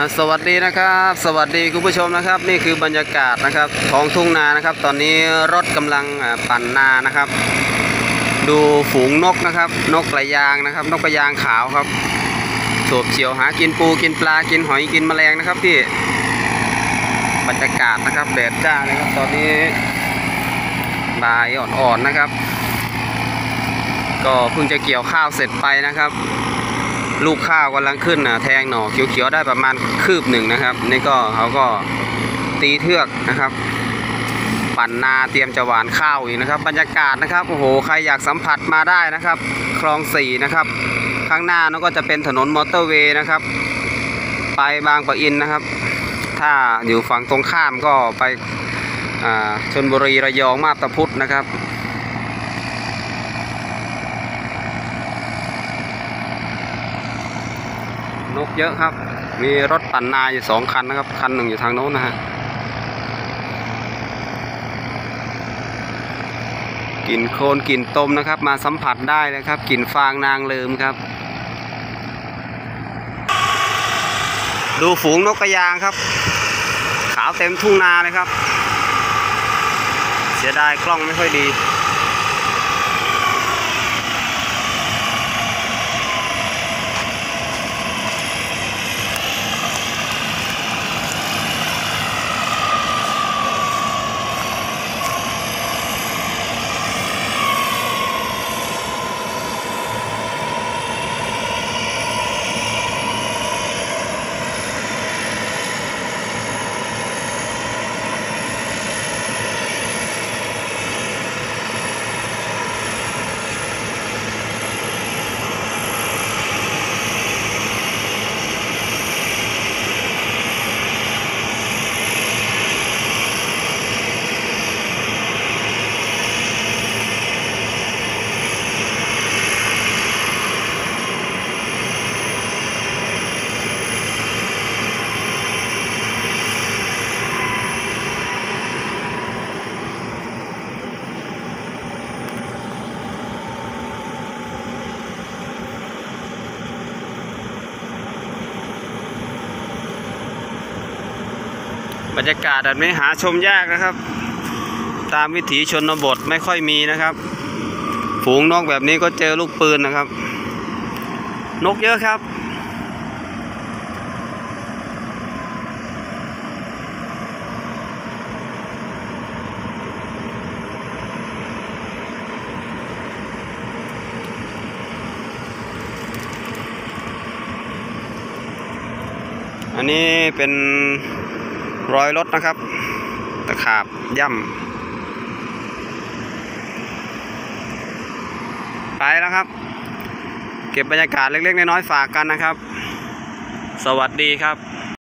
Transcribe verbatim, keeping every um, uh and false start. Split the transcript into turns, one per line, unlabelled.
สวัสดีนะครับสวัสดีคุณผู้ชมนะครับนี่คือบรรยากาศนะครับท้องทุ่งนานะครับตอนนี้รถกำลังปั่นนานะครับดูฝูงนกนะครับนกกระยางนะครับนกกระยางขาวครับโฉบเฉี่ยวหากินปูกินปลากินหอยกินแมลงนะครับพี่บรรยากาศนะครับแดดจ้านะครับตอนนี้บ่ายอ่อนๆนะครับก็เพิ่งจะเกี่ยวข้าวเสร็จไปนะครับลูกข้าวกำลังขึ้นนะแทงหน่อเขียวๆได้ประมาณคืบหนึ่งนะครับนี่ก็เขาก็ตีเทือกนะครับปั่นนาเตรียมจะหว่านข้าวอีกนะครับบรรยากาศนะครับโอ้โหใครอยากสัมผัสมาได้นะครับคลองสี่นะครับข้างหน้านั่นก็จะเป็นถนนมอเตอร์เวย์นะครับไปบางปะอินนะครับถ้าอยู่ฝั่งตรงข้ามก็ไปชลบุรีระยองมาบตาพุธนะครับนกเยอะครับมีรถปั่นนาอยู่สองคันนะครับคันหนึ่งอยู่ทางโน้นนะฮะกลิ่นโคลนกลิ่นตมนะครับมาสัมผัสได้นะครับกลิ่นฟางนางเลิมครับดูฝูงนกกระยางครับขาวเต็มทุ่งนาเลยครับเสียดายกล้องไม่ค่อยดีบรรยากาศแบบนี้หาชมยากนะครับตามวิถีชนบทไม่ค่อยมีนะครับฝูงนกแบบนี้ก็เจอลูกปืนนะครับนกเยอะครับอันนี้เป็นรอยรถนะครับตะขาบย่ำไปแล้วครับเก็บบรรยากาศเล็กๆน้อยๆฝากกันนะครับสวัสดีครับ